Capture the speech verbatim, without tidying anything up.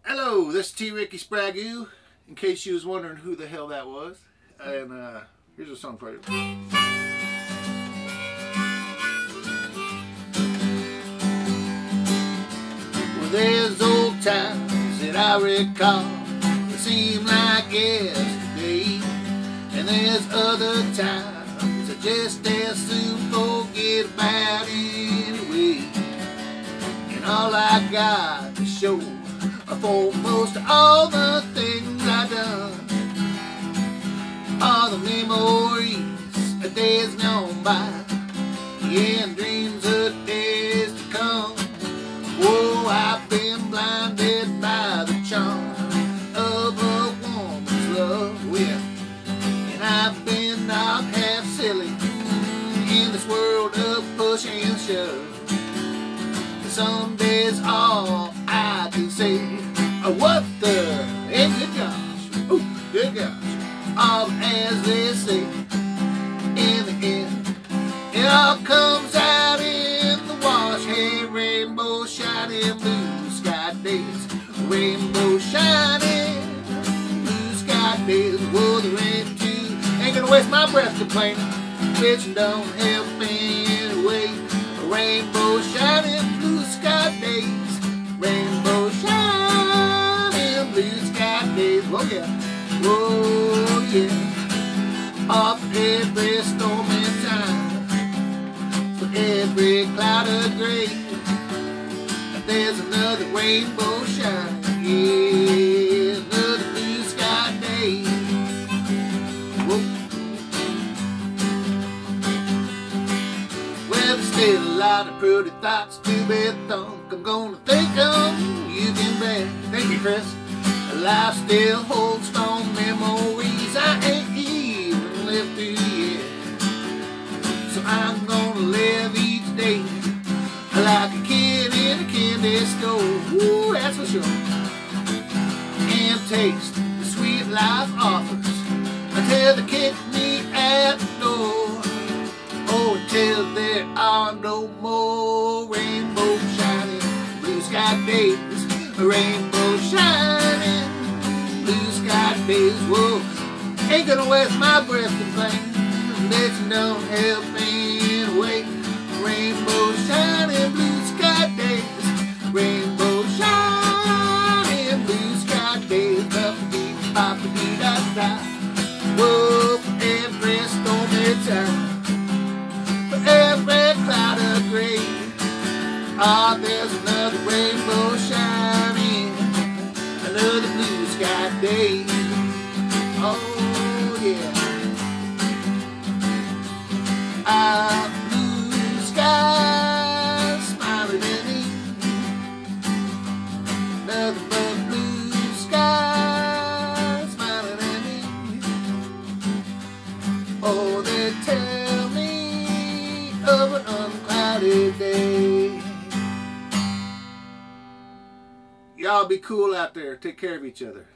Hello, this is T. Ricky Spragoo, in case you was wondering who the hell that was. And uh, here's a song for you. Well, there's old times that I recall that seem like yesterday, and there's other times I just as soon forget about anyway. And all I got to show for most all the things I done, all the memories of days gone by, yeah, and dreams of days to come. Whoa, I've been blinded by the charm of a woman's love, yeah, and I've been knocked half silly in this world of push and shove. Some days all I can say, oh, what the, hey, good gosh, ooh, good gosh, all as they say, in the end, it all comes out in the wash. Hey, rainbow shining, blue sky days, rainbow shining, blue sky days. Whoa, the rain too, ain't gonna waste my breath complaining, bitch don't help me anyway. Rainbow shining, blue sky days, rainbow shining, blue sky days. Whoa, yeah, whoa, yeah. Off every stormy time, for every cloud of gray, there's another rainbow shining, yeah, another blue sky day. Whoa. Well, there's still a lot of pretty thoughts to be thunk. I'm gonna think of you can bet. Thank you, Chris. Life still holds strong memories I ain't even lived through yet. So I'm gonna live each day like a kid in a candy store. Ooh, that's for sure. And taste the sweet life offers until they kick me at the door. Oh, until there are no more rainbow shining, blue sky days, rainbow shining, blue sky days. Whoa, ain't gonna waste my breath complaining, bitch don't help me anyway. Rainbow shining, blue sky days, rainbow shining, blue sky days. Bumpity, boppity, da da. Whoa, for every stormy time, every cloud of gray, ah, there's another rainbow shining, another blue sky day. Oh yeah, ah, blue sky smiling at me, another blue sky smiling at me. Oh, they tell me of an unclouded day. Y'all be cool out there. Take care of each other.